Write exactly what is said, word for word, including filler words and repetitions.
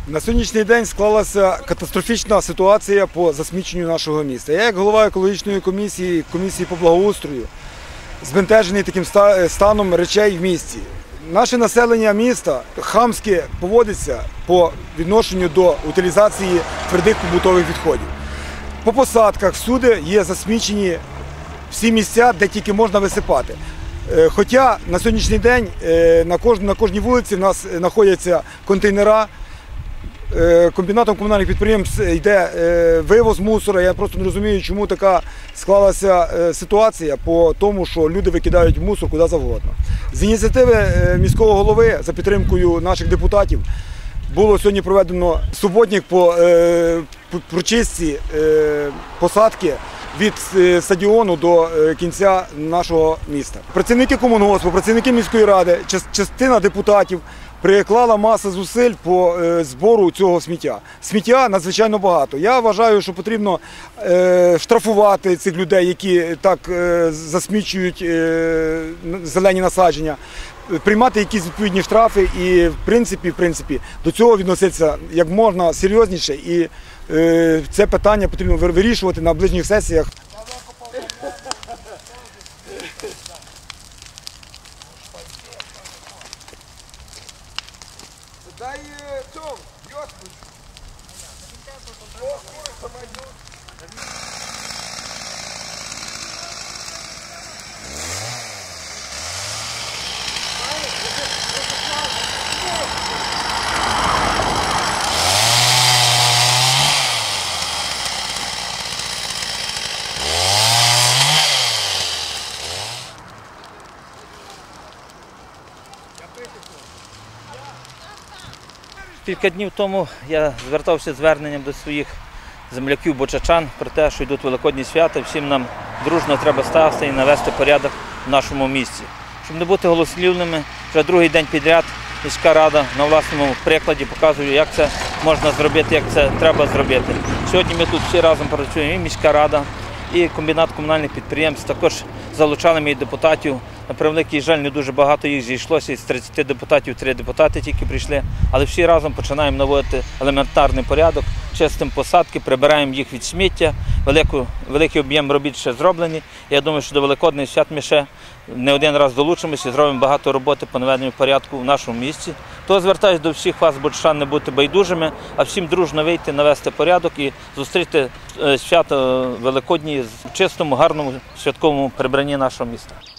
На сьогоднішній день склалася катастрофічна ситуація по засміченню нашого міста. Я, як голова екологічної комісії, комісії по благоустрою, збентежений таким станом речей в місті. Наше населення міста хамськи поводиться по відношенню до утилізації твердих побутових відходів. По посадках всюди є засмічені всі місця, де тільки можна висипати. Хоча на сьогоднішній день на кожній, на кожній вулиці в нас знаходяться контейнера. Комбінатом комунальних підприємств йде вивоз мусора. Я просто не розумію, чому така склалася ситуація по тому, що люди викидають мусор куди завгодно. З ініціативи міського голови за підтримкою наших депутатів було сьогодні проведено суботник по прочистці посадки від стадіону до кінця нашого міста. Працівники комунгоспу, працівники міської ради, частина депутатів приклала масу зусиль по збору цього сміття. Сміття надзвичайно багато. Я вважаю, що потрібно штрафувати цих людей, які так засмічують зелені насадження, приймати якісь відповідні штрафи і, в принципі, в принципі, до цього відноситися як можна серйозніше. І це питання потрібно вирішувати на ближніх сесіях. Дай цьому, в'язку. Кілька днів тому я звертався з зверненням до своїх земляків-бочачан про те, що йдуть великодні свята, всім нам дружно треба стати і навести порядок в нашому місті. Щоб не бути голослівними, вже другий день підряд міська рада на власному прикладі показує, як це можна зробити, як це треба зробити. Сьогодні ми тут всі разом працюємо, і міська рада, і комбінат комунальних підприємств, також залучали ми депутатів. На превеликий жаль, не дуже багато їх зійшлося, з тридцяти депутатів три депутати тільки прийшли, але всі разом починаємо наводити елементарний порядок, чистимо посадки, прибираємо їх від сміття, велику, великий об'єм робіт ще зроблені. Я думаю, що до Великодних свят ми ще не один раз долучимося і зробимо багато роботи по наведенню порядку в нашому місті. То звертаюся до всіх вас, боччан, не бути байдужими, а всім дружно вийти, навести порядок і зустріти свято Великодні в чистому, гарному святковому прибранні нашого міста.